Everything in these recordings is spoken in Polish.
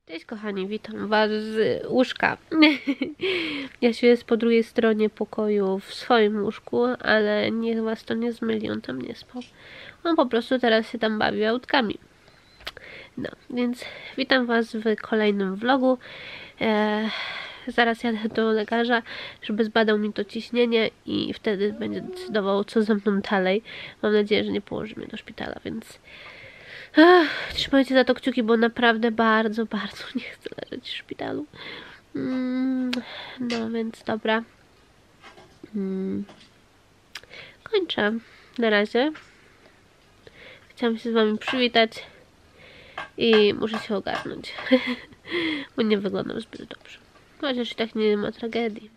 Cześć kochani, witam was z łóżka. Jasiu jest po drugiej stronie pokoju w swoim łóżku, ale niech was to nie zmyli, on tam nie spał. On po prostu teraz się tam bawi autkami. No, więc witam was w kolejnym vlogu. Zaraz jadę do lekarza, żeby zbadał mi to ciśnienie i wtedy będzie decydował, co ze mną dalej. Mam nadzieję, że nie położy mnie do szpitala, więc... trzymajcie za to kciuki, bo naprawdę bardzo nie chcę leżeć w szpitalu. No więc dobra. Kończę na razie. Chciałam się z wami przywitać i muszę się ogarnąć, bo nie wyglądam zbyt dobrze. Chociaż i tak nie ma tragedii.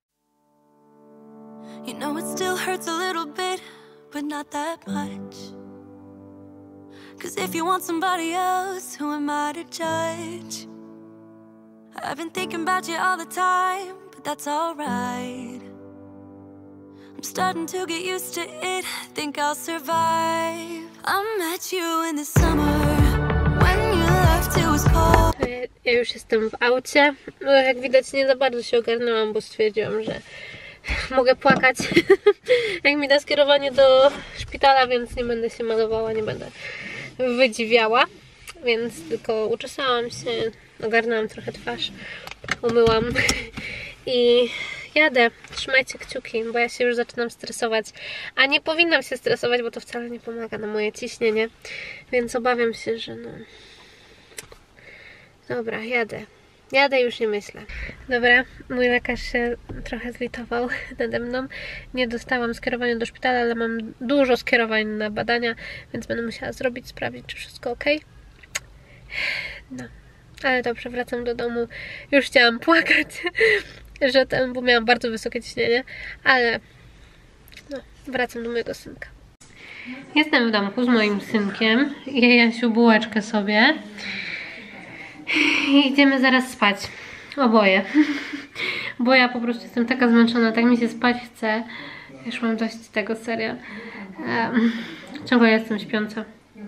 You know it still hurts a little bit, but not that much. 'Cause if you want somebody else, who am I to judge? I've been thinking about you all the time, but that's alright. I'm starting to get used to it, think I'll survive. I met you in the summer, when you left it was cold. Ja już jestem w aucie. No, jak widać nie za bardzo się ogarnęłam, bo stwierdziłam, że mogę płakać jak mi da skierowanie do szpitala, więc nie będę się malowała, nie będę wydziwiała, więc tylko uczesałam się, ogarnęłam trochę twarz, umyłam i jadę. Trzymajcie kciuki, bo ja się już zaczynam stresować, a nie powinnam się stresować, bo to wcale nie pomaga na moje ciśnienie, więc obawiam się, że no... Dobra, jadę, już nie myślę. Dobra, mój lekarz się trochę zlitował nade mną. Nie dostałam skierowania do szpitala, ale mam dużo skierowań na badania, więc będę musiała sprawdzić, czy wszystko ok. No, ale dobrze, wracam do domu. Już chciałam płakać, bo miałam bardzo wysokie ciśnienie, ale no, wracam do mojego synka. Jestem w domku z moim synkiem. Je Jasiu bułeczkę sobie. I idziemy zaraz spać. Oboje. Bo ja po prostu jestem taka zmęczona, tak mi się spać chce. Już mam dość tego, serio. Ciągle jestem śpiąca.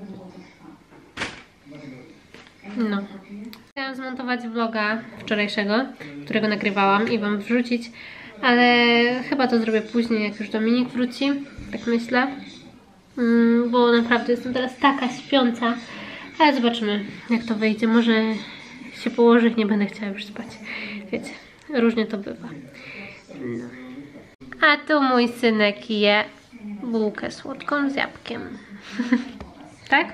No. Chciałam zmontować vloga wczorajszego, którego nagrywałam i wam wrzucić, ale chyba to zrobię później, jak już Dominik wróci. Tak myślę. Bo naprawdę jestem teraz taka śpiąca. Ale zobaczymy, jak to wyjdzie. Może się położę i nie będę chciała już spać. Wiecie, różnie to bywa. No. A tu mój synek je bułkę słodką z jabłkiem. Tak?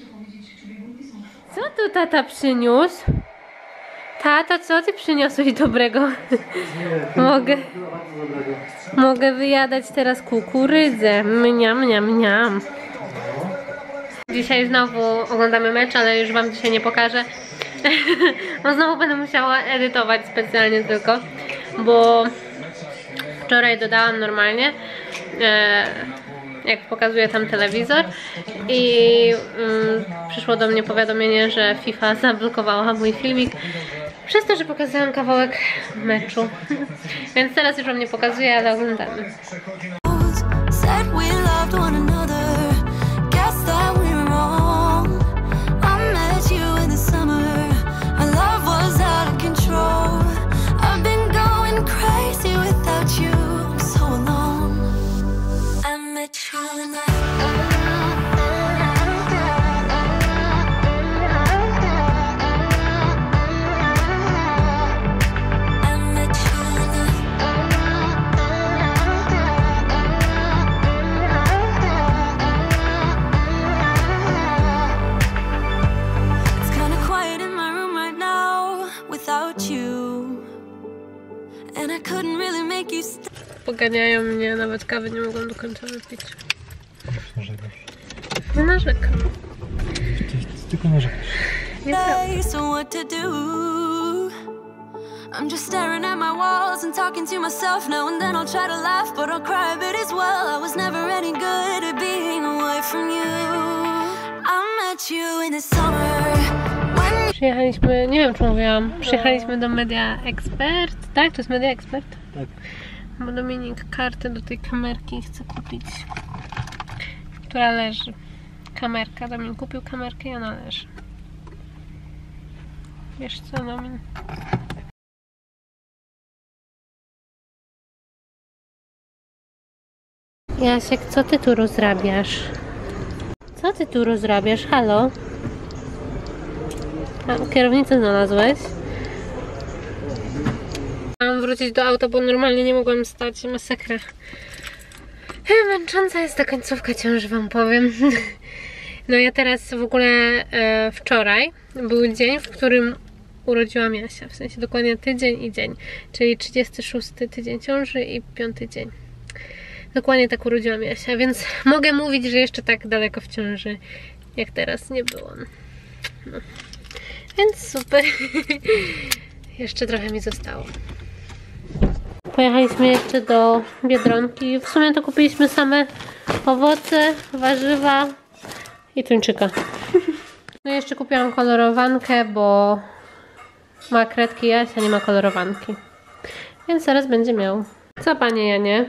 Co tu tata przyniósł? Tata, co ty przyniosłeś dobrego? Mogę wyjadać teraz kukurydzę. Mniam, mniam, mniam. Dzisiaj znowu oglądamy mecz, ale już wam dzisiaj nie pokażę. No znowu będę musiała edytować specjalnie tylko, bo wczoraj dodałam normalnie, jak pokazuje tam telewizor i przyszło do mnie powiadomienie, że FIFA zablokowała mój filmik przez to, że pokazałam kawałek meczu. Więc teraz już wam nie pokazuję, ale oglądamy. Poganiają mnie, nawet kawy nie mogą do końca wypić. Narzekasz. Nie narzekam. Ty tylko narzekasz. I'm just staring at my walls and talking to myself now and then. I'll try to laugh, but I'll cry a bit as well. I was never any good at being away from you. I met you in the summer. Przyjechaliśmy, nie wiem czy mówiłam, przyjechaliśmy do Media Expert, tak? To jest Media Expert? Tak. Bo Dominik kartę do tej kamerki chce kupić, która leży. Kamerka, Dominik kupił kamerkę i ona leży. Wiesz co, Domin? Jasiek, co ty tu rozrabiasz? Co ty tu rozrabiasz? Halo? A, kierownicę znalazłeś? Mam wrócić do auta, bo normalnie nie mogłam stać. Masakra. Męcząca jest ta końcówka ciąży, wam powiem. No ja teraz w ogóle wczoraj był dzień, w którym urodziłam Jasia. W sensie dokładnie tydzień i dzień. Czyli 36 tydzień ciąży i 5 dzień. Dokładnie tak urodziłam Jasia, więc mogę mówić, że jeszcze tak daleko w ciąży jak teraz nie byłam. No. Więc super. Jeszcze trochę mi zostało. Pojechaliśmy jeszcze do Biedronki. W sumie to kupiliśmy same owoce, warzywa i tuńczyka. No i jeszcze kupiłam kolorowankę, bo ma kredki Jasia, nie ma kolorowanki. Więc zaraz będzie miał. Co, panie Janie?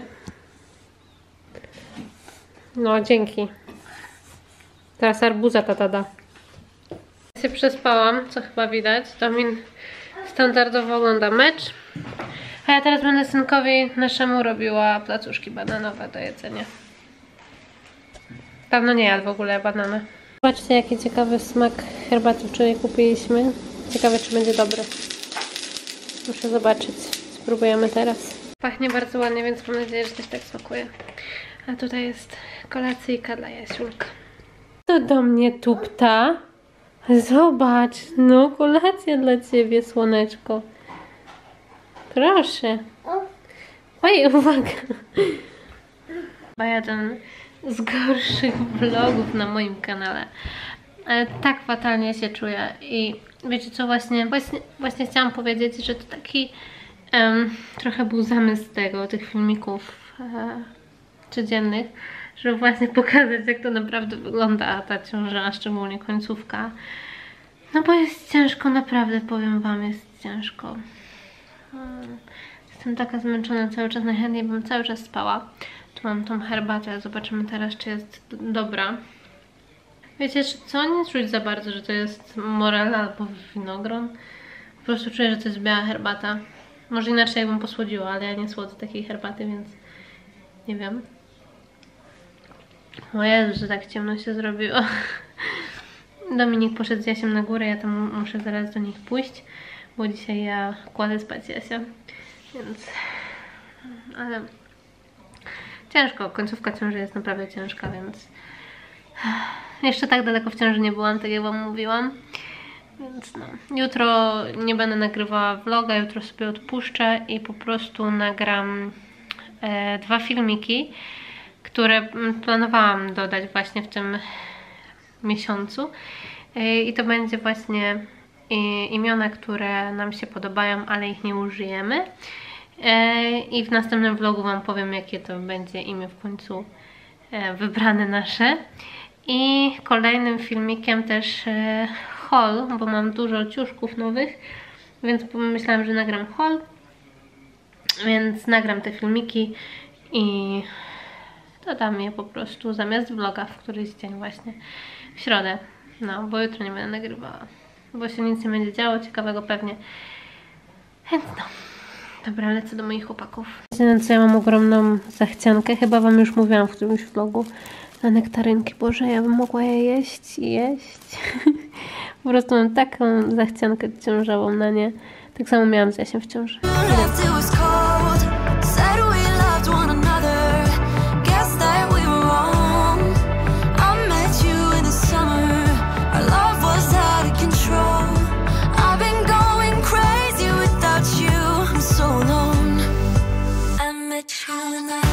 No, dzięki. Teraz arbuza tata da. Ja się przespałam, co chyba widać. Domin standardowo ogląda mecz. A ja teraz będę synkowi naszemu robiła placuszki bananowe do jedzenia. Pewno nie jadł w ogóle banany. Zobaczcie, jaki ciekawy smak herbaty wczoraj kupiliśmy. Ciekawe, czy będzie dobry. Muszę zobaczyć. Spróbujemy teraz. Pachnie bardzo ładnie, więc mam nadzieję, że też tak smakuje. A tutaj jest kolacyjka dla Jasiulka. To do mnie tupta. Zobacz, no kolacja dla ciebie, słoneczko. Proszę. Oj, uwaga. Chyba jeden z gorszych vlogów na moim kanale. Ale tak fatalnie się czuję. I wiecie co, właśnie chciałam powiedzieć, że to taki trochę był zamysł tych filmików codziennych, żeby właśnie pokazać, jak to naprawdę wygląda ta ciąża, a szczególnie końcówka. No bo jest ciężko, naprawdę powiem wam, jest ciężko. Jestem taka zmęczona cały czas, najchętniej bym cały czas spała. Tu mam tą herbatę, zobaczymy teraz, czy jest dobra. Wiecie co? Nie czuć za bardzo, że to jest morela albo winogron. Po prostu czuję, że to jest biała herbata. Może inaczej jakbym posłodziła, ale ja nie słodzę takiej herbaty, więc nie wiem. O Jezu, że tak ciemno się zrobiło. Dominik poszedł z Jasiem na górę, ja tam muszę zaraz do nich pójść, bo dzisiaj ja kładę spać Jasia, więc... Ale... Ciężko, końcówka ciąży jest naprawdę ciężka, więc... Jeszcze tak daleko w ciąży nie byłam, tak jak wam mówiłam. Więc no, jutro nie będę nagrywała vloga, jutro sobie odpuszczę i po prostu nagram 2 filmiki, które planowałam dodać właśnie w tym miesiącu. I to będzie właśnie imiona, które nam się podobają, ale ich nie użyjemy. I w następnym vlogu wam powiem, jakie to będzie imię w końcu wybrane nasze. I kolejnym filmikiem też haul, bo mam dużo ciuszków nowych, więc pomyślałam, że nagram haul. Więc nagram te filmiki i dodam je po prostu zamiast vloga w któryś dzień właśnie w środę. No, bo jutro nie będę nagrywała, bo się nic nie będzie działo ciekawego pewnie. Więc no. Dobra, lecę do moich chłopaków. Na co ja mam ogromną zachciankę, chyba wam już mówiłam w którymś vlogu, na nektarynki. Boże, ja bym mogła je jeść i jeść. Po prostu mam taką zachciankę ciążową na nie. Tak samo miałam z Jasiem w ciąży. So long, I met you in the